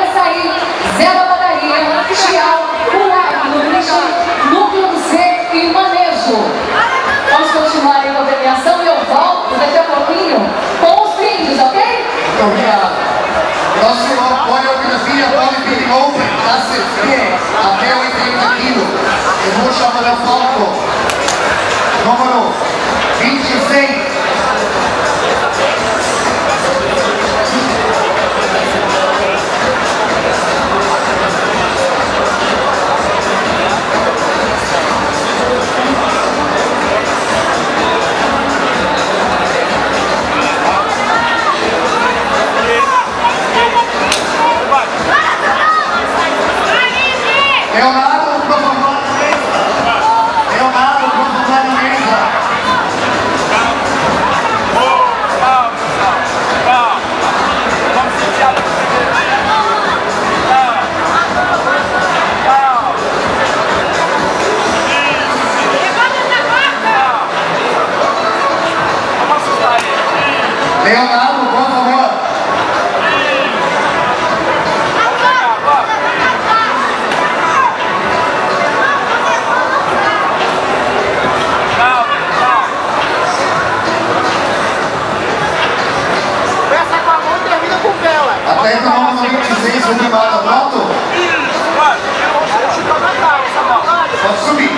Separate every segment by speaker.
Speaker 1: Açaí, Zé da Padaria, Tial, Pulai, Núcleo do C e Manejo. Vamos continuar aí com a premiação e eu volto daqui a pouquinho com os brindes, ok?
Speaker 2: Muito obrigado. Próximo apoio ao Bodybuilding Open, classe C, até 80 quilos. Eu vou chamar o palco. Número 26. Leonardo, por favor, na mesa. Leonardo, por favor, na mesa.
Speaker 3: Calma. Vamos iniciar no primeiro. Calma.
Speaker 4: Levanta essa vaca!
Speaker 3: Vamos assustar ele.
Speaker 2: Leonardo, por favor. Até então vamos no 26, o Rimada, pronto? Pode subir.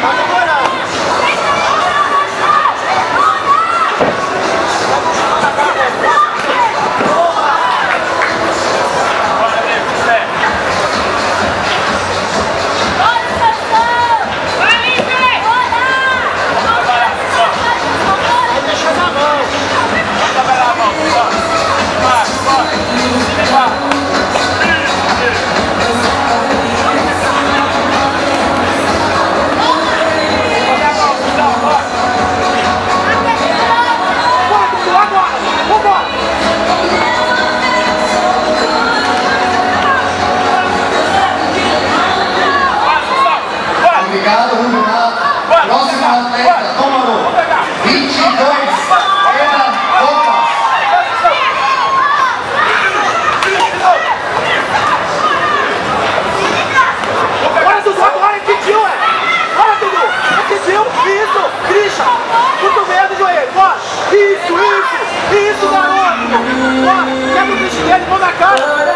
Speaker 2: Obrigado, Renato. Próximo atleta, número 22, Eda Lucas.
Speaker 5: Olha, Dudu, agora pediu, Olha, Dudu, pediu, isso, Christian, cotovelo e joelho, bora, isso, garoto, bora, pega o bicho dele, põe na cara.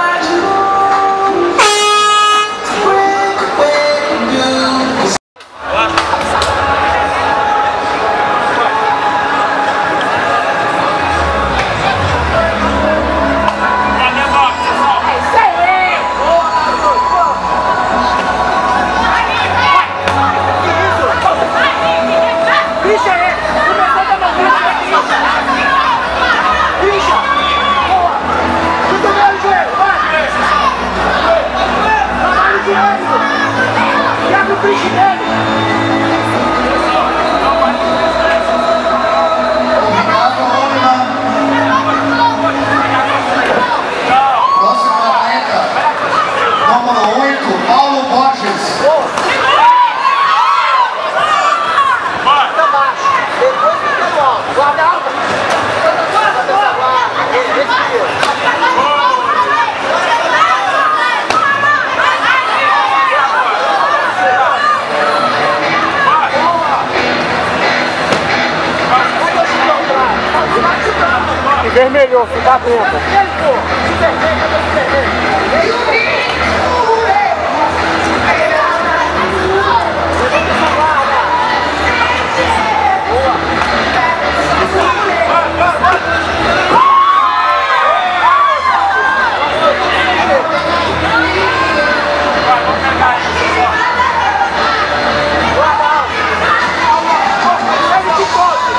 Speaker 5: Vermelhou, fica atento.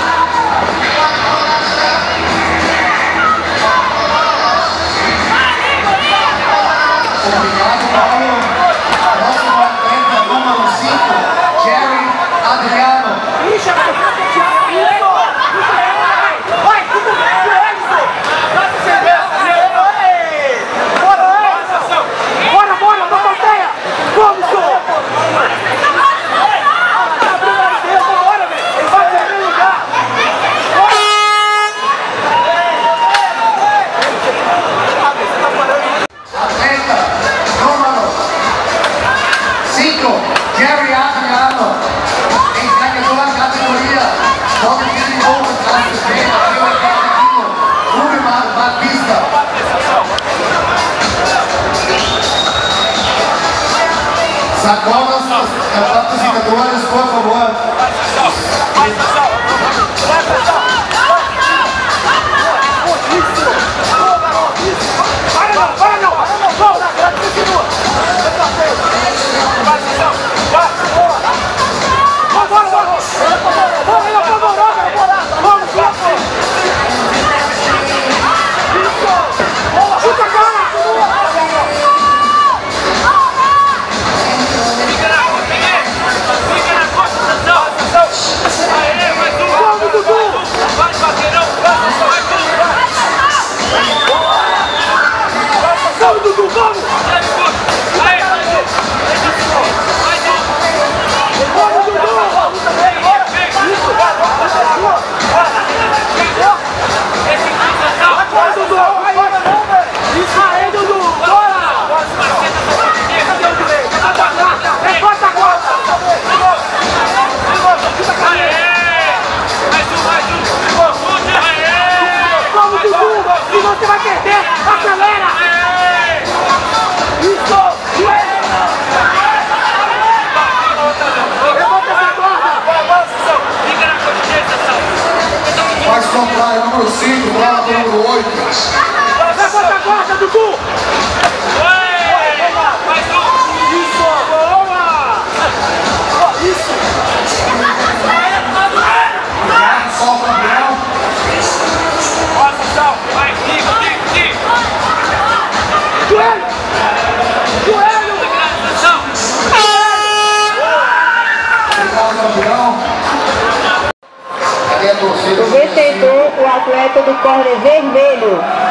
Speaker 4: Vai!
Speaker 2: Sacolas as patrocinadores, por favor.
Speaker 5: Você vai perder! Acelera! Isso! Levanta essa corda!
Speaker 3: Fica na consciência,
Speaker 2: Faz contrário, número 5, bola para o número 8.
Speaker 5: Levanta a corda, Dudu!
Speaker 3: Mais um!
Speaker 5: Isso! Boa! Isso!
Speaker 2: Só o campeão.
Speaker 3: Vai, Kiko!
Speaker 5: Joelho! Joelho!
Speaker 2: Só o campeão. Cadê a torcida?
Speaker 6: O vencedor, o atleta do córner vermelho.